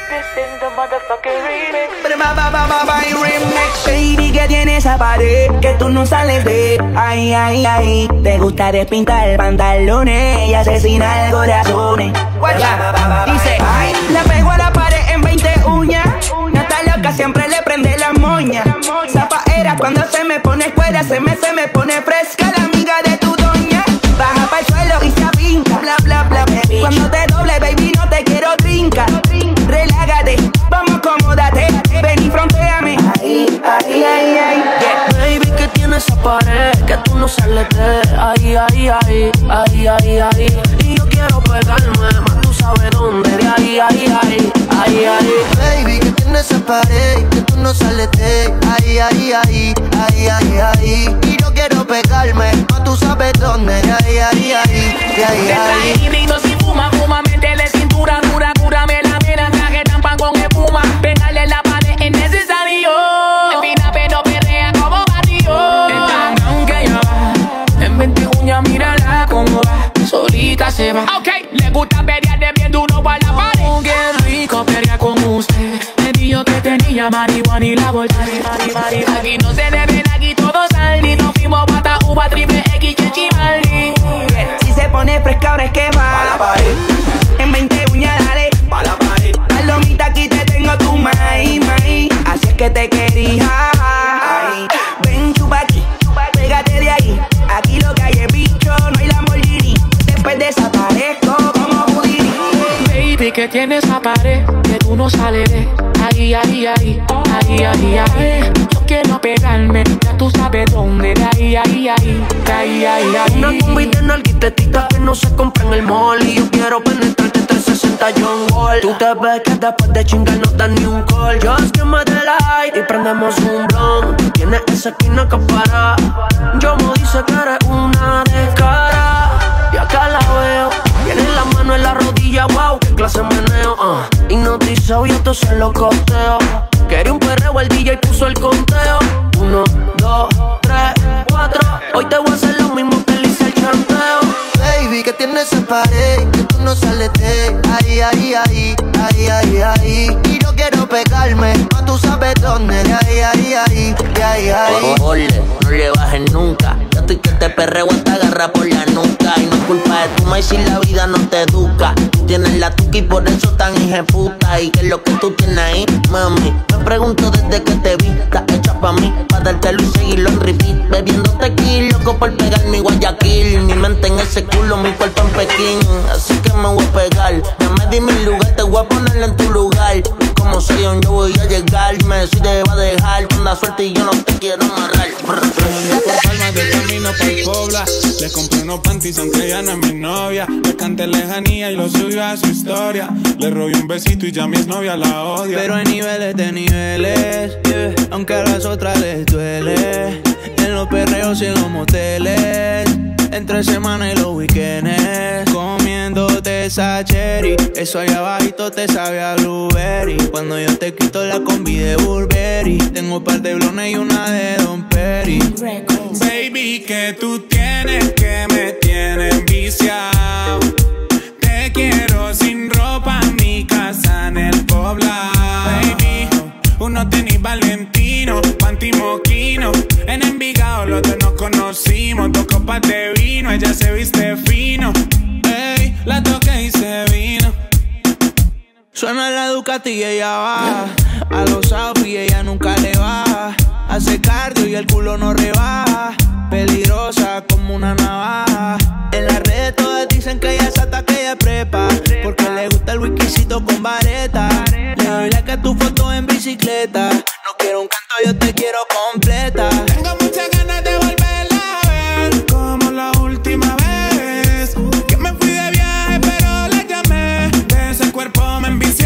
Baby, que tiene esa pared que tú no sales de. Ay, ay, ay. Te gusta despintar pantalones y asesinar corazones. Dice, ay, le pego a la pared en 20 uñas. No está loca, siempre le prende las moñas. Zapaera cuando se me pone escuela, se me pone fresca la amiga de tu doña. Baja pa'l suelo y se apinca, bla, bla, bla, baby. Cuando te doble, baby, no te quiero trinca. Relágate, vamos, acomódate. Ven y frontéame. Ay, ay, ay, ay, yeah. Baby, que tiene esa pared que tú no sales de. Ay, ay, ay, ay, ay, ay. Y yo quiero pegarme, más tú sabes dónde. De ay, ay, ay, ay, ay. Baby, que tiene esa pared que tú no sales de. Ay, ay, ay, ay, ay, ay. Y yo quiero pegarme, más tú sabes dónde. De ay, ay, ay, ay, ay. Te trae híbrido si fuma, fuma, métele cintura dura, cúrame la vena, traje trampa con espuma. Pegarle la pared es necesario. Espina pero perrea como barrio. Esta aunque ya va, en 20 uñas mírala como va. Solita se va. Ok, le gusta pelear de bien duro para la pared. Qué rico pelear con usted. Me dijo que tenía marihuana y la volteé. Aquí no se debe, aquí todo sale. Nos fuimos bata, uva, triple X, chimaldi. Si se pone fresca ahora es que va. Pa' la pared. En 20 uñas dale. Pa' la pared. Palomita, aquí te tengo tu maíz, maíz. Así es que te quería. Ay. Ven, chupa aquí, pégate de ahí. Aquí lo que hay es bicho, no hay Lamborghini. Después desaparezco como Houdini. Baby, que tienes esa pared que tú no sales de. Ay, ay, ay, ay, ay, ay. Yo quiero pegarme, ya tú sabes dónde. De ay, ay, ay, ay, ay, ay. Una combi de nalguitetitas que no se compra en el mall. Y yo quiero penetrarte 360 John Wall. Tú te ves que después de chingar no das ni un call. Just give me the light y prendemos un blunt. Tienes esa esquina que para. Yo me dice que eres una descara. Y acá la veo, tiene la mano en la rodilla, wow, qué clase meneo. Hipnotizado y esto se lo costeo. Quería un perreo, el DJ puso el conteo. 1, 2, 3, 4. Hoy te voy a hacer lo mismo que le hice el chanteo. Baby, que tiene esa pared que tú no sales de. Ay, ay, ay, ay, ay, ay. Y yo quiero pegarme, más tú sabes dónde. De ay, ay, ay, ay, ay. Ole, no le bajes nunca. Yo estoy que te perreo hasta agarra por la nuca. Y no es culpa de tu maíz si la vida no te educa. Tú tienes la tuca y por eso tan hijeputa. ¿Y qué es lo que tú tienes ahí, mami? Me pregunto desde que te vi. Estás hecha pa' mí, pa' dártelo y seguirlo en repeat. Bebiendo tequila, loco por pegar mi Guayaquil. Mi mente en ese culo, mi cuerpo en Pekín. Así que me voy a pegar. Ya me di mi lugar, te voy a ponerle en tu lugar. Y como sé yo voy a llegar. Me si te va a dejar con la suerte y yo no te quiero amarrar. Por palmas de camino pa'l Pobla. Le compré unos panties aunque ella no es mi novia. Le canté lejanía y lo subió a su historia. Le robé un besito y ya mi exnovia la odia. Pero hay niveles de niveles, yeah. Aunque a las otras les duele. En los perreos y en los moteles, entre semana y los weekends, comiéndote esa cherry. Eso allá abajito te sabe a blueberry. Cuando yo te quito la combi de Burberry, tengo un par de blones y una de Don Perry. Baby, que tú tienes que me tienes enviciado. Te quiero sin ropa en mi casa en el Pobla. Baby, uno tenis Valentino, panty moquino. En Envigado los dos nos conocimos. 2 copas de vino, ella se viste fino. Ey, la toqué y se vino. Suena la Ducati y ella va. A los outfits ella nunca le baja. Hace cardio y el culo no rebaja. Peligrosa como una navaja. En las redes todas dicen que ella es hasta que ella prepa. Porque le gusta el whiskycito con vareta. Le doy like a tu foto en bicicleta. No quiero un canto, yo te quiero completa. Tengo muchas ganas de volverla a ver, como la última vez que me fui de viaje pero la llamé. De ese cuerpo me envicié.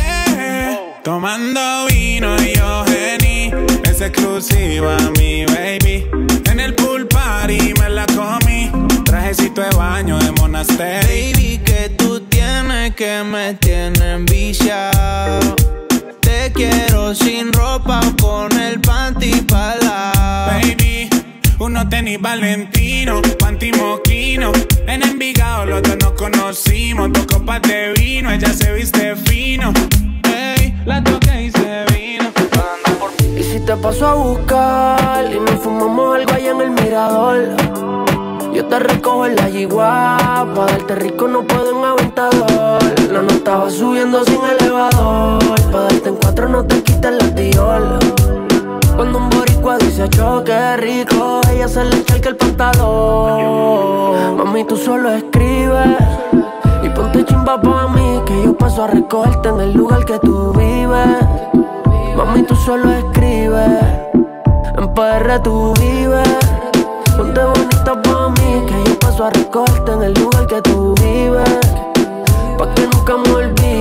Tomando vino y yo gení. Es exclusiva mi baby. En el pool party me la comí. Trajecito de baño de monasterio. Baby, que tú tienes que me tienes enviciado. Te quiero sin ropa o con el panty para lado. Baby, uno tenis Valentino, panty moquino. En Envigado los dos nos conocimos. 2 copas de vino, ella se viste fino. Ey, la paso a buscar y nos fumamos algo allá en el mirador. Yo te recojo en la yigua, pa' darte rico no puedo en aventador. La nota va subiendo sin elevador, pa' darte en cuatro no te quites la tiola. Cuando un boricua dice choque rico, ella se le echa el pantalón. Mami, tú solo escribes y ponte chimba pa' mí, que yo paso a recogerte en el lugar que tú vives. Mami, tú solo escribes, en PR tú vives. Ponte bonita pa' mí, que yo paso a recogerte en el lugar que tú vives, pa' que nunca me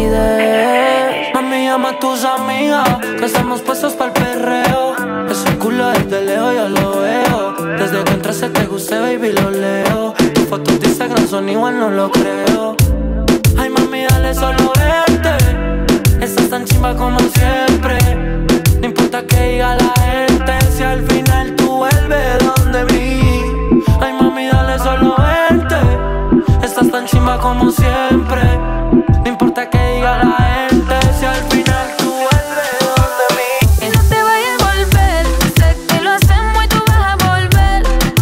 olvides. Mami, llama a tus amigas, que estamos puestos pa'l perreo. Ese culo desde lejos yo lo veo. Desde que entraste te gusté, baby, lo leo. Tus fotos de Instagram son igual, no lo creo. Ay, mami, dale solo verte. Estás tan chimba como siempre. No importa que diga la gente, si al final tú vuelves donde mí. Ay, mami, dale solo verte. Estás tan chimba como siempre. No importa que diga la gente, si al final tú vuelves donde mí. Y no te vayas a volver, sé que lo hacemos y tú vas a volver.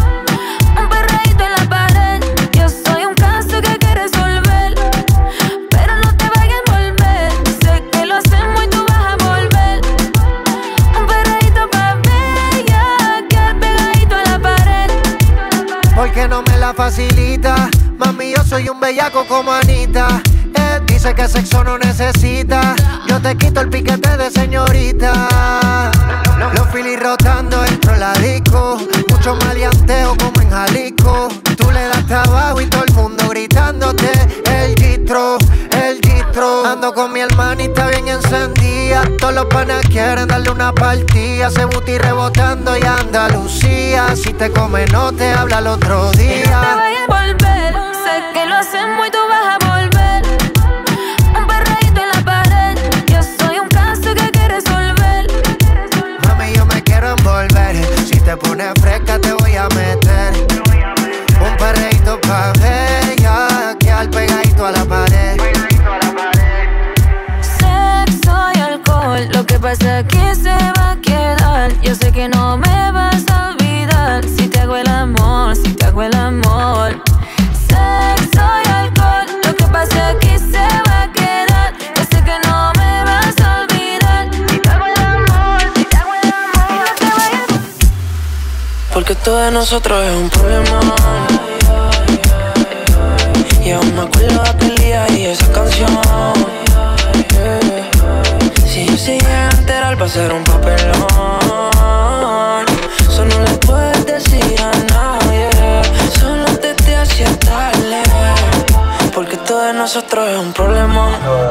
Un perreíto en la pared, yo soy un caso que hay que resolver. Pero no te vayas a volver, sé que lo hacemos y tú vas a volver. Un perreíto pa' bella, quedar pegadito a la pared. Porque no me la facilita, mami, yo soy un bellaco como Anita. Dice que sexo no necesita, yo te quito el piquete de señorita. Los filis rotando dentro de la disco, mucho maleanteo como en Jalisco. Tú le das trabajo y todo el mundo gritándote el gistro, el gistro. Ando con mi hermanita bien encendida, todos los panas quieren darle una partida. Se booty rebotando y Andalucía, si te come no te habla el otro día. Y no te vayas a volver, sé que lo hacemos y tú vas a volver. Un perreíto en la pared, yo soy un caso que hay que resolver. Mami, yo me quiero envolver, si te pones fresca te voy a meter. Un perreíto pa' bella, que al pegadito a la pared. Sexo y alcohol, lo que pasa aquí se va a quedar. Yo sé que no me vas a olvidar, si te hago el amor, si te hago el amor. Sexo y alcohol, lo que pasa aquí se va a quedar. Yo sé que no me vas a olvidar, si te hago el amor, si te hago el amor. Y no te vayas. Porque todo de nosotros es un problema. Y aún me acuerdo de aquel día y esa canción. Si yo se llega a enterar va a ser un papelón. Eso no le puedes decir a nadie, solo te hacía tarde. Porque todo de nosotros es un problema.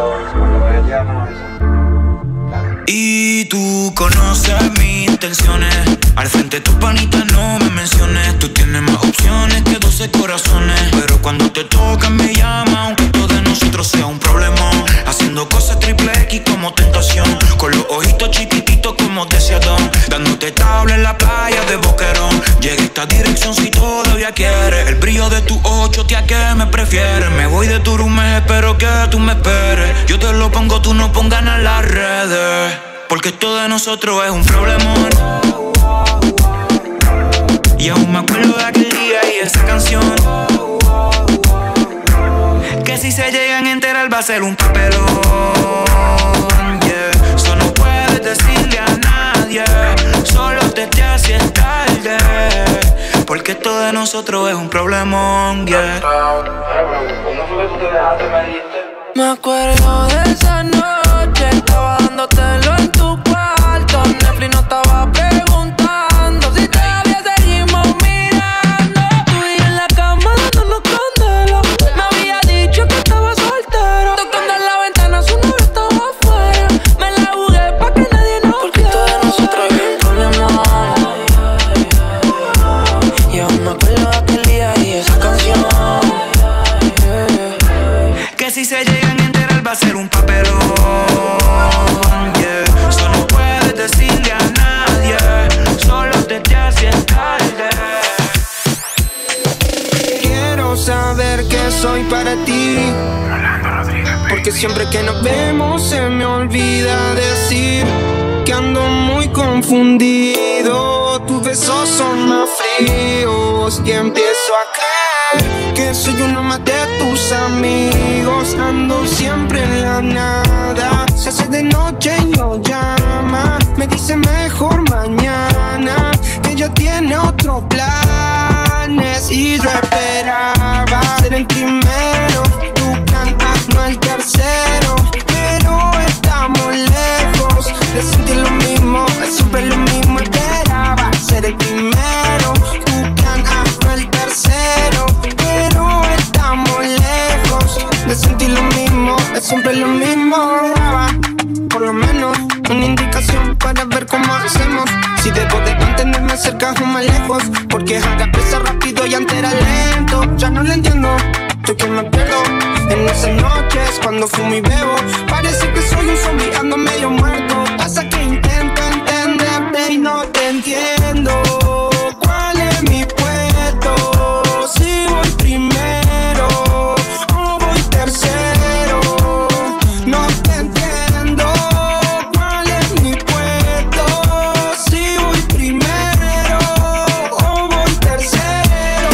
Y tú conoces mis intenciones, al frente de tus panitas no me menciones. Tú tienes más opciones que 12 corazones, pero cuando te tocan me llama, aunque todo de nosotros sea un problema. Haciendo cosas triple X como tentación, con los ojitos chiquititos como deseadón, dándote tabla en la playa de Boquerón. Llegué a esta dirección si todavía quieres, el brillo de tus ojos, tía, que me prefieres. Me voy de Turume, espero que tú me esperes. Yo te lo pongo, tú no pongas en las redes, porque esto de nosotros es un problemón. Y aún me acuerdo de aquel día y esa canción, que si se llegan a enterar va a ser un papelón, yeah. Eso no puedes decirle a nadie, solo te haces tarde, porque esto de nosotros es un problemón, yeah. Me acuerdo de esa noche, estaba dándotelo en tu cuarto. Netflix no estaba preguntando si todavía seguimos mirando. Tú y yo en la cama dándonos candela. Me había dicho que estaba soltero, tocando en la ventana, su novio estaba afuera. Me la jugué pa' que nadie nos viera, porque todo de nosotros es un problema. Y aún me acuerdo de aquel día y esa canción, que si se llegan a enterar va a ser un papelón, yeah. Eso no puedes decirle a nadie, solo te haces tarde. Quiero saber que soy para ti, porque siempre que nos vemos se me olvida decir que ando ando muy confundido. Tus besos son más fríos y empiezo a creer que soy uno más de tus amigos. Ando siempre en la nada. Se hace de noche y no llama. Me dice mejor mañana, que ella tiene otros planes. Y yo esperaba ser el primero, tu plan A, no el tercero. Pero estamos lejos de sentir lo mismo, es siempre lo mismo. Esperaba ser el primero, tu plan A, no el tercero. Pero estamos lejos de sentir lo mismo, es siempre lo mismo. Por lo menos una indicación para ver cómo hacemos. Si debo de mantenerme cerca o más lejos, porque ahora pesa rápido y antes era lento. Ya no lo entiendo, estoy que me pierdo en esas noches cuando fumo y bebo. Parece que soy un zombie, ando medio muerto. Pasa que intento entenderte y no te entiendo. ¿Cuál es mi puesto? Si voy primero o voy tercero, no te entiendo. ¿Cuál es mi puesto? Si voy primero o voy tercero.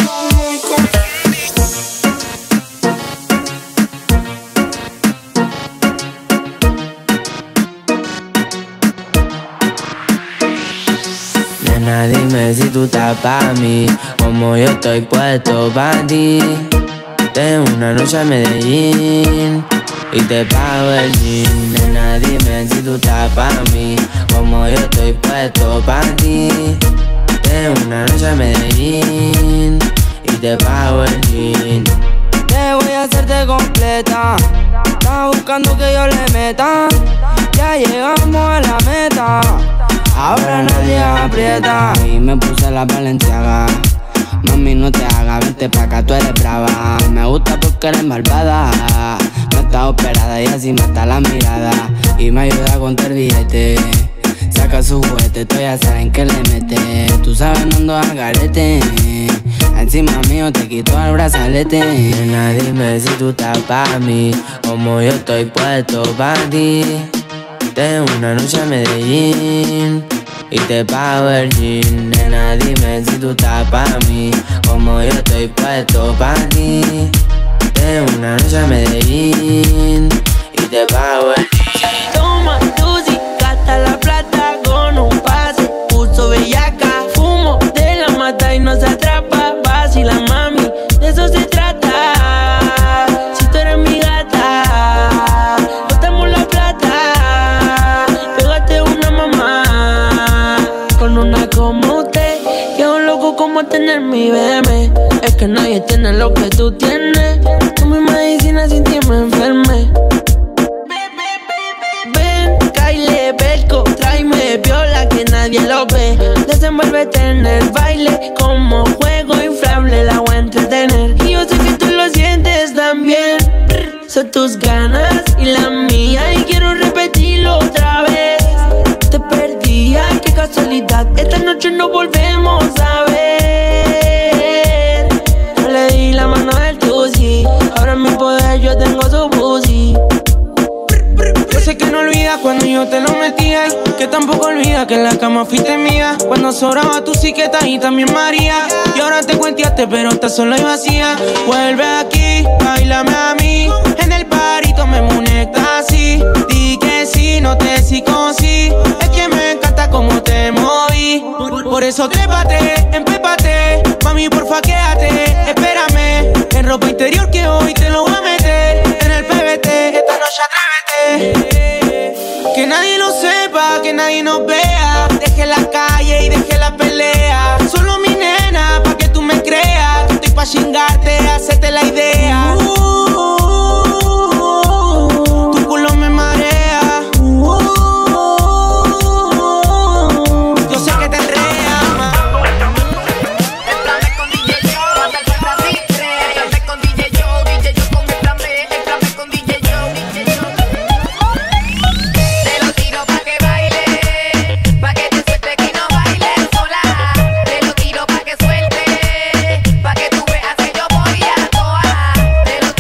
Nena, dime si tú estás pa' mí, como yo estoy puesto pa' ti. Tengo una noche a Medellín y te pago el jean. Nena, dime si tú estás pa' mí, como yo estoy puesto pa' ti. Tengo una noche a Medellín y te pago el jean. Te voy a hacerte completa, estás buscando que yo le meta. Ya llegamos a la meta, ahora nadie aprieta. Y me puse la Balenciaga. Mami, no te hagas, vente pa' acá, tú eres brava. Me gusta porque eres malvada. No está operada y así mata la mirada. Y me ayuda a contar billete. Saca su juguete, tú ya saben que le mete. Tú sabes, no ando al garete. Encima mío te quito el brazalete. Nena, dime si tú estás pa' mí, como yo estoy puesto pa' ti. Tengo una noche a Medellín y te pago el jean. Nena, dime si tú estás pa' mí, como yo estoy puesto pa' ti. Tengo una noche a Medellín y te pago el jean. Toma Tusi, gasta la plata con un pase. Puso bellaca, fumo de la mata y no se atrapa. Vacila, mami, de eso se trata. Si tú eres mi gata, botamos la plata. Pégate una mamá con una como usted. Quedo loco como tener mi bebé. Es que nadie tiene lo que tú tienes. Tú mi medicina, sin ti me enfermé. Ven, Kyle, Belco, tráeme viola que nadie lo ve. Desenvuélvete en el baile como juego inflable, la voy a entretener. Y yo sé que tú lo sientes también. Son tus ganas y la mía y quiero repetirlo otra vez. Te perdí, ay qué casualidad. Esta noche nos volvemos a ver. Yo le di la mano al Tusi, ahora en mi poder yo tengo su pussy. Yo sé que no olvidas cuando yo te lo metía, que tampoco olvidas que en la cama fuiste mía. Cuando sobraba tu siqueta y también María. Y ahora te cuenteaste pero estás sola y vacía. Vuelve aquí, bailame a mí. En el parito me muñeca así. Di que sí, no te psicosí. Es que me encanta cómo te moví. Por eso trépate, empépate. Mami, porfa, quédate, espérame. En ropa interior que hoy te lo voy a meter. En el PBT, esta noche atrévete. Que nadie lo sepa, que nadie nos vea. Deje la calle y deje la pelea. Solo mi nena, pa' que tú me creas. Que estoy pa' chingarte, hacerte la idea. Tu culo me marea. Yo sé que te enreas. El plan B con DJ Joe, hasta el así cree. El plan B con DJ Joe con el plan B. El plan B con DJ Joe. Te lo tiro pa' que baile, pa' que te suelte y no bailes sola. Te lo tiro pa' que suelte, pa' que tú veas que yo voy a toa. Te lo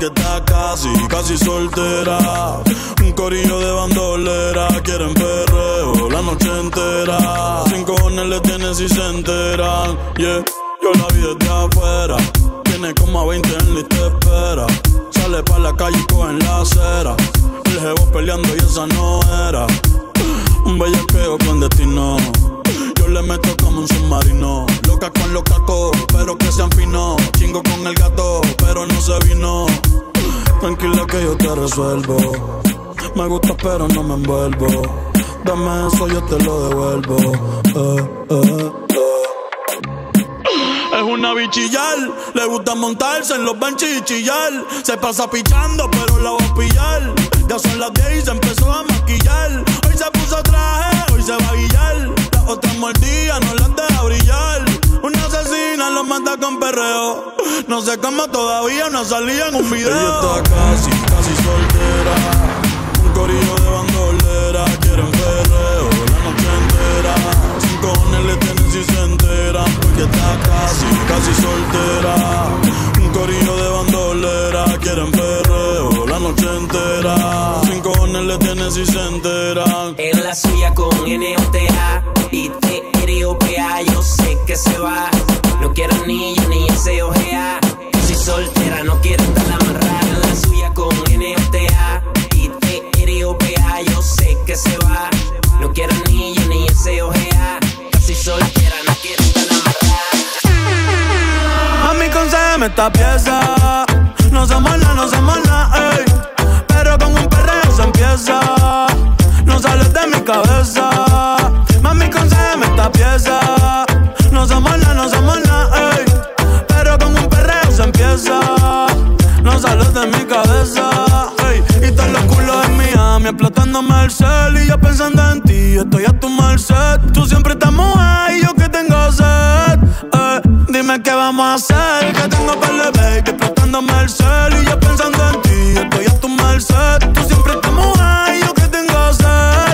porque está casi soltera. Un corillo de bandolera, quieren perreo la noche entera. 5 cojones le tienen si se enteran, yeah. Yo la vi desde afuera, tiene como a 20 en lista de espera. Sale pa' la calle y coge en la acera. El jevo peleando y esa no era. Un bellaqueo clandestino, yo le meto como un submarino. Loca con los cacos, pero que sean finos. Chingo con el gato, pero no se vino. Tranquila que yo te resuelvo. Me gusta pero no me envuelvo. Dame eso, yo te lo devuelvo. Es una bichillar, le gusta montarse en los benches y chillar. Se pasa pichando, pero la va a pillar. Ya son las 10 y se empezó a maquillar. Hoy se puso traje, hoy se va a guillar. Las otras mordidas no las deja brillar. Una asesina los mata con perreo. No sé cómo todavía no salía en un video. Ella está casi soltera. Un corillo de bandolera, quieren perreo la noche entera. 5 cojones le tienen si se enteran, porque está casi soltera. Un corillo de bandolera, quieren perreo la noche entera. 5 cojones le tienen si se enteran. En la suya con N-O-T-A y T-R-O-P-A, yo sé que se va. No quiero anillo ni ese ojea. Si soltera no quiero estar amarrada. En la suya con N-O-T-A y T-R-O-P-A, yo sé que se va. No quiero anillo ni ese ojea. Si soltera no quiero estar amarrada. Mami, concédeme esta pieza. No somos nada, ey. Pero con un perreo se empieza. No sales de mi cabeza. Mami, concédeme esta pieza. No somos nada, ey. Pero con un perreo se empieza. No sales de mi cabeza, ey. Y todos los culos en Miami explotándome el cel. Y yo pensando en ti, estoy a tu merced. Tú siempre estás mojada y yo que tengo sed, dime qué vamos a hacer. Que tengo para el baby explotándome el cel. Y yo pensando en ti, estoy a tu merced. Tú siempre estás mojada y yo que tengo sed,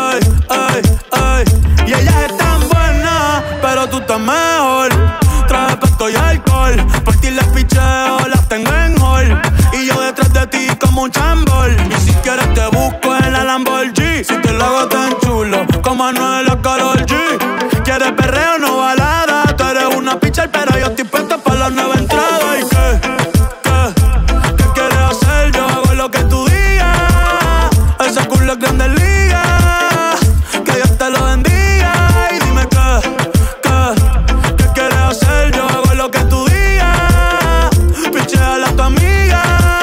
y ella es tan buena, pero tú estás mejor. Traje pesto y alcohol, por ti les picheo, las tengo en hall. Y yo detrás de ti como un chambol. Y si quieres te busco en la Lamborghini. Si te lo hago tan chulo como Anuel o Karol G. ¿Quieres perreo no balada? Tú eres una pitcher pero yo estoy puesto para la nueva entrada. ¿Y qué quieres hacer? Yo hago lo que tú digas. Ese culo es grande liga. Que Dios te lo bendiga. Y dime ¿qué quieres hacer? Yo hago lo que tú digas. Pichea a tu amiga.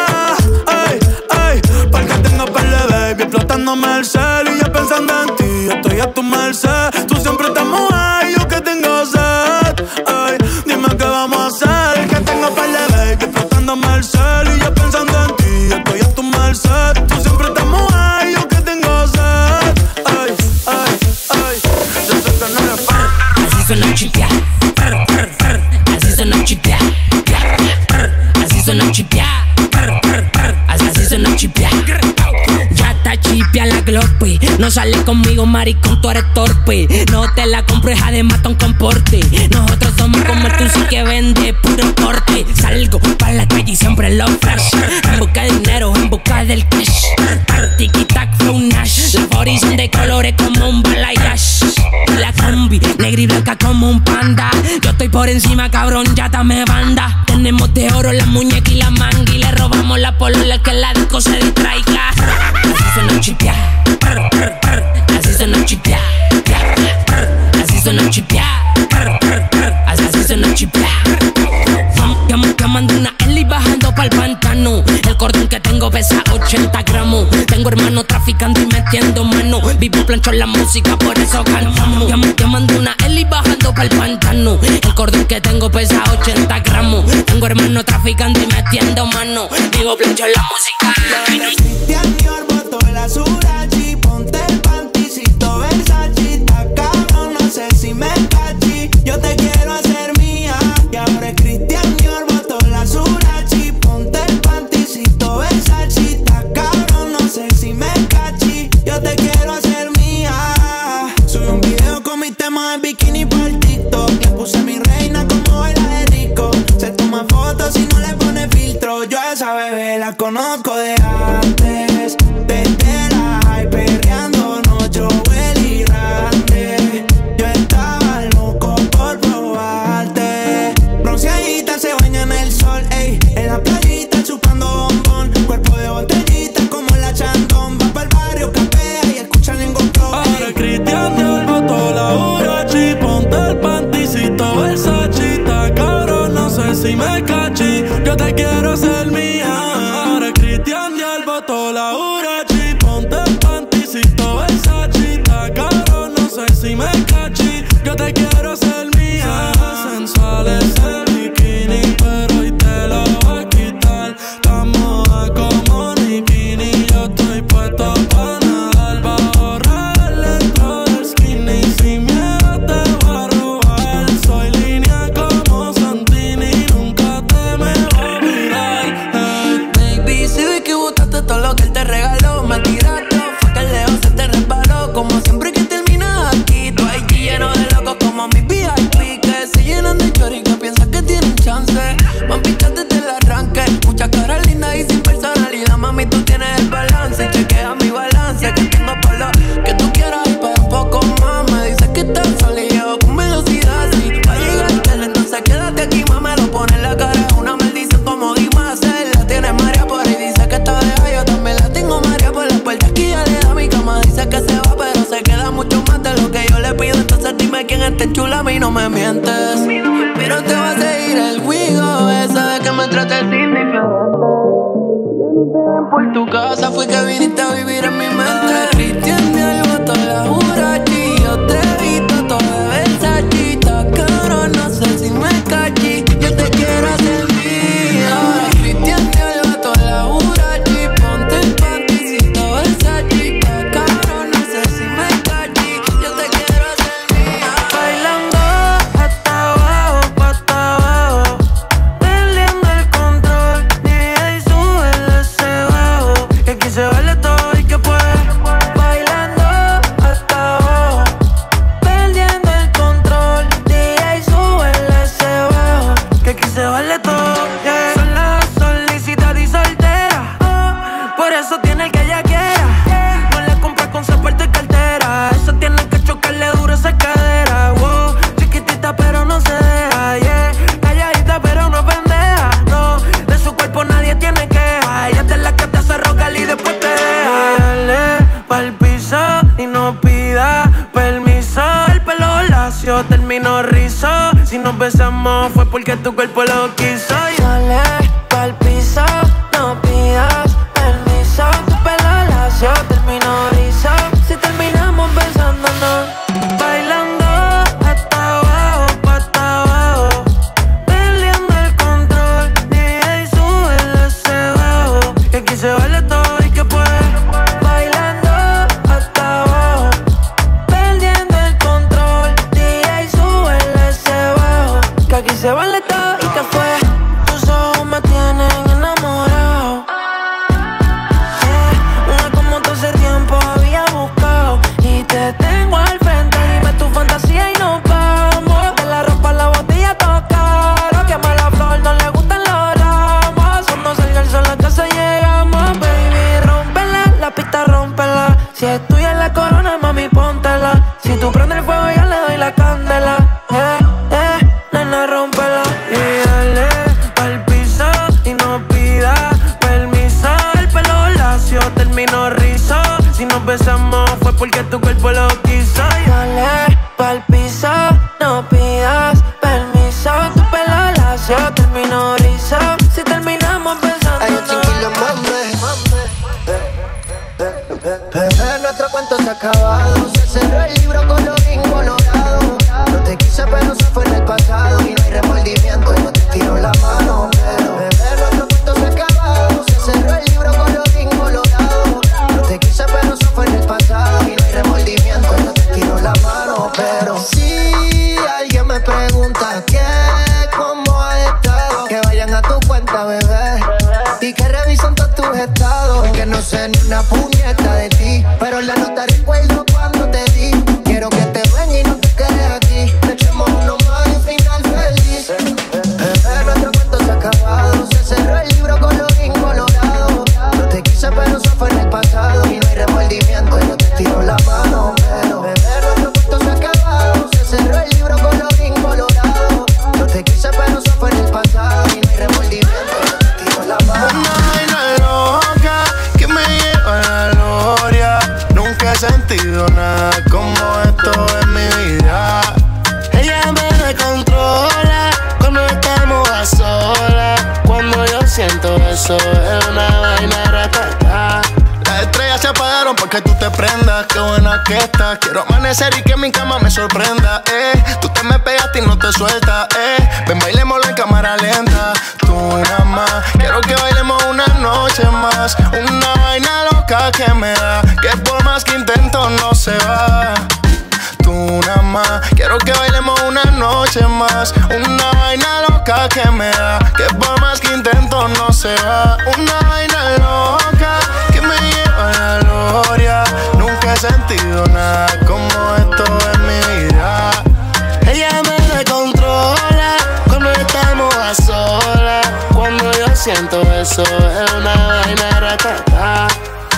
Porque tengo perle, baby, explotándome el cel. Y yo pensando en ti, estoy a tu merced. Tú siempre estás mojada y yo que tengo sed, dime qué vamos a hacer. Que tengo perle, baby, explotándome el cel. Y yo pensando en ti, estoy a tu merced. Tú siempre estás mojada y yo que tengo sed, yo sé que no eres fan. Así suena chipia, así suena chipia, así suena chipia, así suena chipia. Ya está chipia la glope. No sale conmigo, maricón, tú eres torpe. No te la compro, hija de matón con porte. Nosotros somos como el Tusi que vende puro corte. Salgo pa' la calle y siempre lo fresh. En busca de dinero, en busca del cash. Tiki-tac, flow nash. Las boris son de colores como un balayage. La combi, negra y blanca como un panda. Yo estoy por encima, cabrón, ya dame banda. Tenemos de oro la muñeca y la manga. Y le robamos la polola que la disco se distraiga. Así suena chipia, así suena chipia, así suena chipia, así suena chipia. Vamos quemando una L y bajando pa'l pantano. El cordón que tengo pesa 80 gramos. Tengo hermanos traficando y metiendo mano. Vivo plancho la música, por eso cantamos. Quemando una L y bajando pa'l pantano. El cordón que tengo pesa 80 gramos. Tengo hermanos traficando y metiendo mano. Vivo plancho la música. Cristian Dior botó la Surachi. Ponte el panticito Versace. Está cabrón, no sé si me cachi. Yo te quiero hacer mía. Y ahora es Cristian Dior botó la Surachi. Ponte el panticito Versace. Está cabrón, no sé si me cachi. Yo te quiero hacer mía. Subí un video con mi tema en bikini por TikTok. Le puse mi reina como baila de rico. Se toma fotos y no le pone filtro. Yo a esa esa bebé la conozco de antes. Desde la high perreando noche Willy Randy. Yo estaba loco por probarte. Bronceadita se baña en el sol, ey. En la playita chupando bombón. Cuerpo de botellita como la Chandon. Va pa'l barrio, capea y escucha Lengón Pro. Ahora Cristian Dior botó la Urachi. Ponte el panticito Versace. Cabrón, no sé si me cachí. Yo te quiero ser mía. Ahora Cristian Dior botó la Urachi. Ponte el panticito Versace. Cabrón, no sé si me cachí. Yo te quiero ser mía. Sensual ese bikini, pero hoy te lo voy a quitar. Estamos como Nikini. Yo estoy puesto pa' nadar. Va a ahorrar dentro del skinny. Sin miedo te voy a robar. Soy línea como Santini. Nunca te me voy a mirar. Baby, si vi que botaste todo lo que él te regaló. Me tiraste, fue que el leo se te resbaló. Como siempre que terminas aquí, tu IG lleno de locos como mi VIP. Que se llenan de chori que piensas que tienen chance. Mamita desde el arranque, muchas caras lindas y sin personalidad. Mami, tú tienes el balance. Chequea mi balance, que tengo por lo que tú quieras y para un poco más. Me dices que estás sola y llevo con velocidad. Si va a llegarte, entonces quédate aquí, mamá. Lo pone en la cara, es una maldición como Dimas. Él la tiene María por ahí, dice que está de yo también la tengo María por las puertas que ya le da mi cama. Dice que se va, pero se queda mucho más de lo que yo le pido. Entonces dime quién esté chula, a mí no me mientes. Pero te va a seguir el Wigo, esa de que me trates indiferente. Yo no te ven por tu casa, fue que viniste a vivir en mi mente. Cristian Dior botó la Urachi. Yo te he visto todo de Versace. Cabrón, no sé si me cachí. Yo te quiero hacer mía. Ahora Cristian Dior botó la Urachi. Ponte el panticito Versace. Cabrón, no sé si me cachí. Yo te quiero hacer mía. Bailando hasta abajo, hasta abajo. Perdiendo el control. DJ sube ese bajo. Que aquí se vale todo y que puede. Bailando hasta abajo. Perdiendo el control. DJ sube ese bajo. Que aquí se vale todo, yeah. Sola, solicitada y soltera. Por eso tiene el que ella quiera. No le compras con zapato y cartera. Eso tiene que chocarle duro esa cadera. Wow, chiquitita pero no se deja, yeah. Calladita pero no pendeja, no. De su cuerpo nadie tiene queja. Ella es de la que te hace rogar y después te deja. Dale pa'l piso y no pida permiso. El pelo lacio terminó rizo. Si nos besamos fue porque tu cuerpo lo quiso. Dale pa'l piso, no pidas permiso. Tu pelo lacio terminó rizo. Si terminamos besándonos. Bailando hasta abajo, hasta abajo. Perdiendo el control. DJ sube ese bajo. Que aquí se vale todo y que puede. Bailando hasta abajo. Perdiendo el control. DJ sube ese bajo. Que aquí se vale todo y que fue. Tus ojos me tienen enamorado. Una como tú hace tiempo había buscado. Y te tengo al frente, dime tu fantasía y nos vamos. De la ropa a la botella tocaron. Quema la flor, no le gustan los ramos. Cuando salga el sol a casa llegamos. Baby, rómpela, la pista rómpela. Si es tuya la corona, mami, póntela. Si tú prendes el fuego, yo le doy la candela. Nena, rómpela. Y dale pa'l piso y no pida permiso. El pelo lacio terminó rizo. Si nos besamos fue porque tu cuerpo lo quiso. Y dale pa'l piso, no pidas permiso. Tu pelo lacio terminó rizo. Si terminamos besando. Ay, tranquilo, mami. Nuestro cuento se ha acabado. Se cerró el libro con lo incolorado. No te quise pero se fue en el pasado. Y no hay remordimiento, no te tiro la mano. Pero nuestro cuento se ha acabado. Se cerró el libro con lo incolorado. No te quise pero se fue en el pasado. Y no hay remordimiento, no te tiro la mano. Pero si alguien me pregunta qué, cómo ha estado, que vayan a tu cuenta, bebé, y que revisen todos tus estados. Porque no sé ni una puñeta de ti, pero la nota recuerdo cuando te di. Quiero que te ven y no te quedes aquí. Le echemos uno más y final feliz. Nuestro cuento se ha acabado. Se cerró el libro con lo incolorado. que tú te prendas, qué buena que estás. Quiero amanecer y que mi cama me sorprenda, Tú te me pegaste y no te sueltas, Ven, bailémoslo en cámara lenta. Tú nada más, quiero que bailemos una noche más. Una vaina loca que me da, que por más que intento no se va. Tú nada más, quiero que bailemos una noche más. Una vaina loca que me da, que por más que intento no se va. Una vaina loca que me lleva a la gloria. Nunca he sentido nada como esto en mi vida. Ella me descontrola cuando estamos a solas. Cuando yo siento eso es una vaina ratata.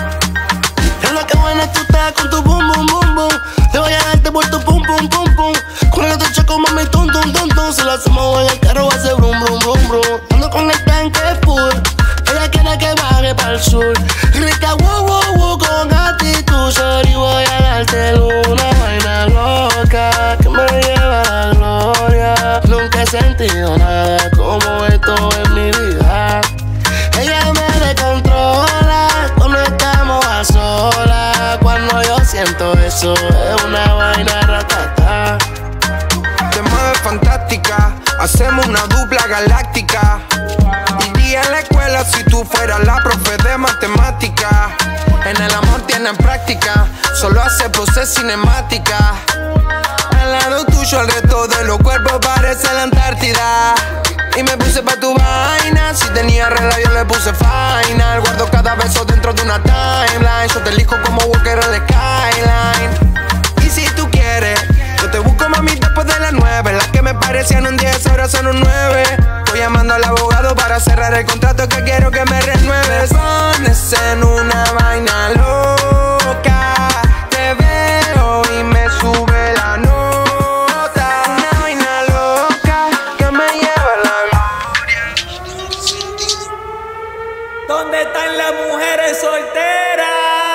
Es lo que buena tú estás con tu boom boom boom boom. Te voy a darte por tu pum pum pum pum. Con el otro choco mami tum tum tum tum. Si lo hacemos en el carro va a ser brum brum brum brum. Ando con el tanque full. Ella quiere que baje pa'l sur. Rica wow wow wow con actitud. Sorry voy a darte una vaina loca que me lleva a la gloria. Nunca he sentido nada como esto en mi vida. Ella me descontrola cuando estamos a solas. Cuando yo siento eso es una vaina ratata. Te mueves fantástica, hacemos una dupla galáctica. Iría a la escuela si tú fueras la profe de matemática. En el amor tienen práctica, solo hace poses cinemática. Al lado tuyo el resto de los cuerpos parece la Antártida. Y me puse pa' tu vaina, si tenía regla yo le puse final. Guardo cada beso dentro de una timeline. Yo te elijo como Walker en la skyline. Y si tú quieres, yo te busco mami después de las 9. Las que me parecían un 10 ahora son un 9. Estoy llamando al abogado para cerrar el contrato que quiero que me renueves. Pones en una vaina loca. Te veo y me sube la nota. Una vaina loca que me lleva a la gloria. ¿Dónde están las mujeres solteras?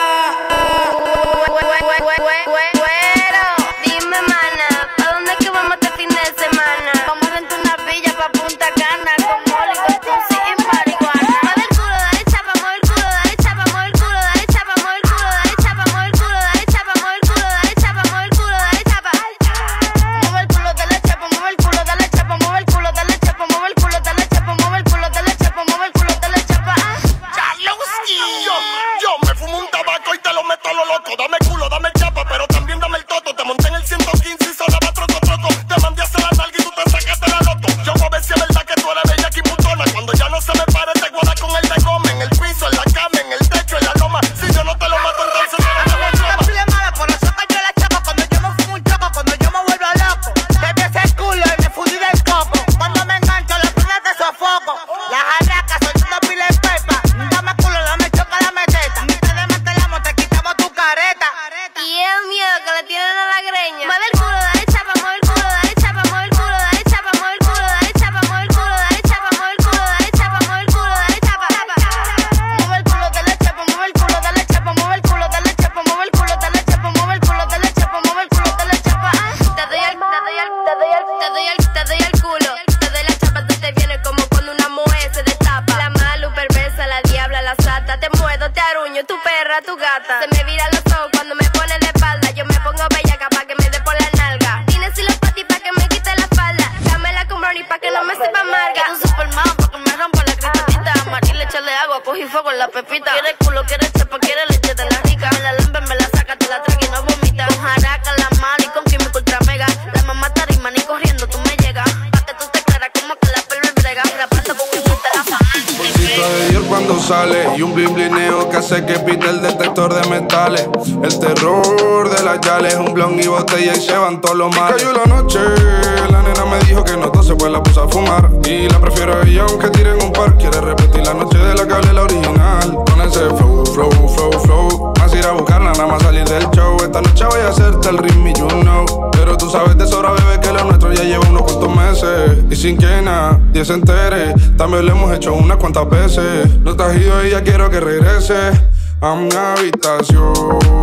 Y un blin blineo que hace que pite el detector de metales. El terror de las yales, un blon y botella y se van todos los males. Y cayó la noche, la nena me dijo que no tose pues la puse a fumar. Y la prefiero a ella aunque tiren un par. Quiere repetir la noche de la que hablé la original. Con ese flow, flow, flow, flow. Más ir a buscarla, nada más salir del show. Esta noche voy a hacerte el ritmo y you know. Pero tú sabes de sobra, bebé, que lo nuestro ya lleva unos cuantos meses. Y sin que nadie se entere, también lo hemos hecho unas cuantas veces. No te has ido y ya quiero que regrese a mi habitación.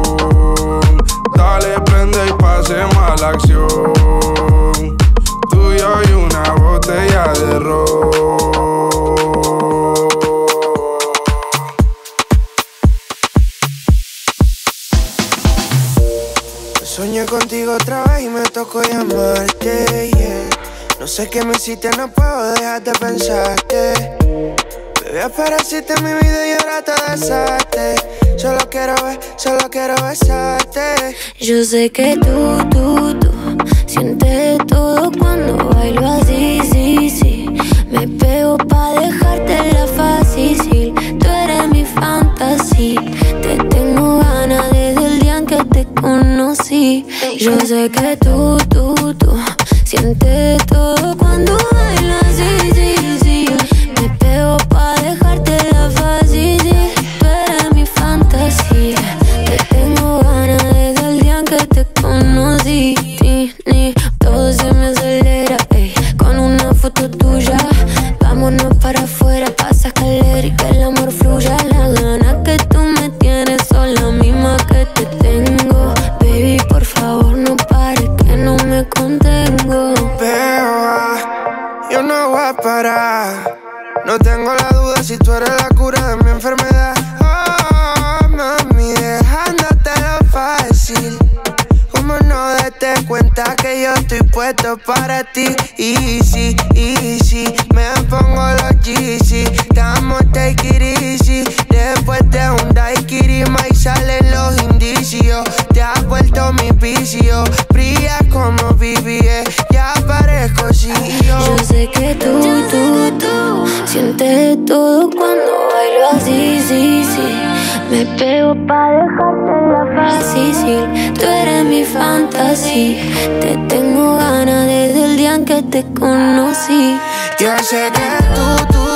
Dale, prende y pasemos a la acción. Tú y yo y una botella de ron. Soñé contigo otra vez y me tocó llamarte, yeah. No sé qué me hiciste, no puedo dejar de pensarte. Bebé, apareciste en mi vida y ahora te besaste. Solo quiero besarte. Yo sé que tú sientes todo cuando bailo así, sí. Me pego pa' dejártela fácil. Tú eres mi fantasía. Te tengo ganas desde el día en que te conocí. Yo sé que tú sientes todo cuando bailo así, sí. Me pego pa' dejártela fácil. Tú eres mi fantasía. Te tengo ganas desde el día en que te conocí. Todo se me acelera, ey, con una foto tuya. Vámonos para afuera, pasa escalera y que el amor fluya. Las ganas que tú me tienes son las mismas que te tengo. Baby, por favor no pares que no me contengo. Beba, yo no voy a parar. No tengo la duda si tú eres la cura de mi enfermedad. Oh, mami, dejándotelo fácil. Como no date cuenta que yo estoy puesto para ti. Easy, me pongo los Yeezy. Estamos take it easy. Después de un daiquiri y salen los indicios. Te has vuelto mi vicio. Brilla como BBS, ya parezco CEO. Yo sé que tú sientes todo cuando bailo así, sí. Me pego pa' dejártela fácil. Tú eres mi fantasía. Te tengo ganas desde el día en que te conocí. Yo sé que tú